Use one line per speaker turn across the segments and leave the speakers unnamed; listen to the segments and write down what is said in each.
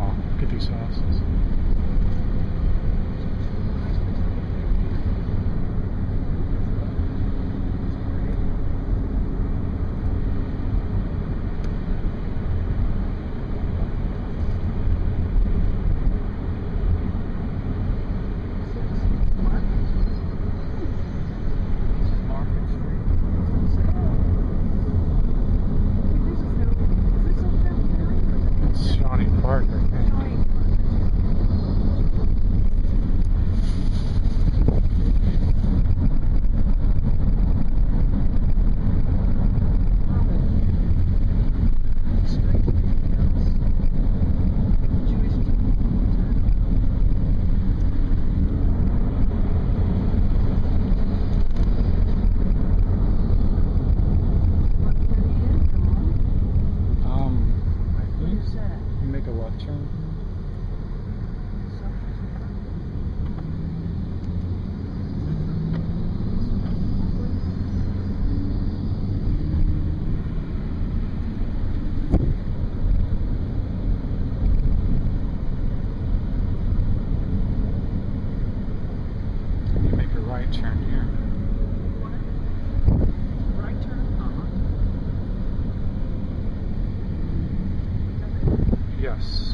Wow, look at these houses. Park, I think. Make a left turn. You make a right turn here.
Right turn?
Yes.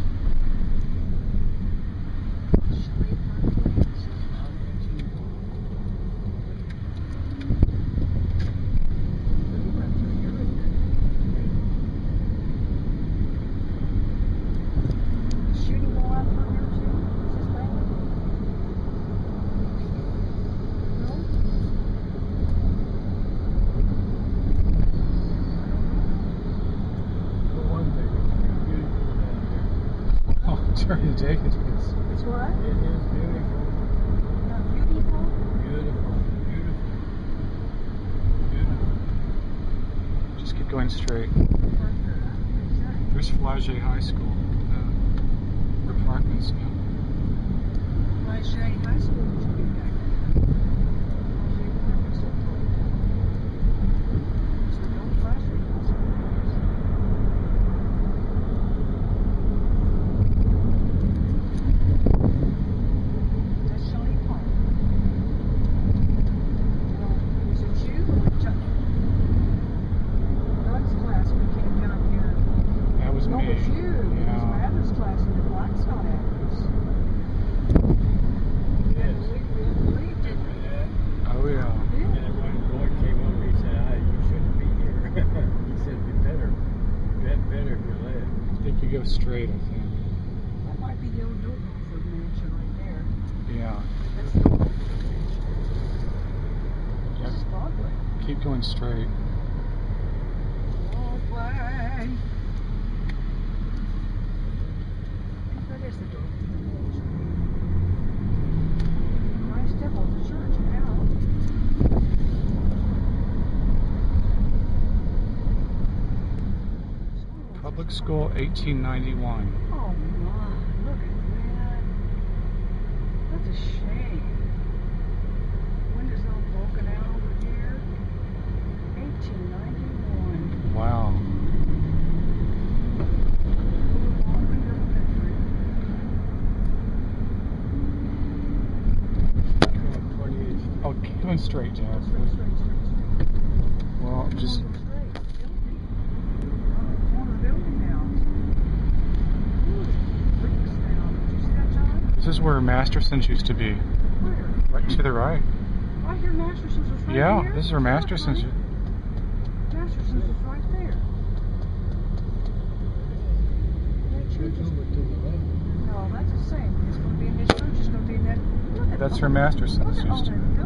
Turn to Jake.
It's what?
It is beautiful.
Beautiful?
Beautiful. Beautiful. Beautiful.
Just keep going straight. There's Flagey High School. Apartments now.
Flagey High School should be back there. It's the old Flagey High School.
No,
it was you. It was Mather's class in the Blackstone Actors.
Yes.
We believed it.
Oh, yeah.
And when Lloyd came over, he said, you shouldn't be here. He said, better if you left.
I think you go straight, I think.
That might be the old Dortmund mansion right there.
Yeah.
That's the old mansion. This is Broadway.
Keep going straight.
Broadway. That is the Dortmund mansion. Christ Temple's a church now.
Public School, 1891.
Oh my, look at that. That's a shame. Windows all broken out over here. 1891.
Wow. Oh, keep going straight, Jack. Well, just... This is where Masterson's used to be.
Where?
Right to the right.
I hear Masterson's was right
Yeah,
here.
this is where Masterson's...
Masterson's was right there. No, that's the same. It's going to be in this church. It's going to be in that...
That's where Masterson's used to be.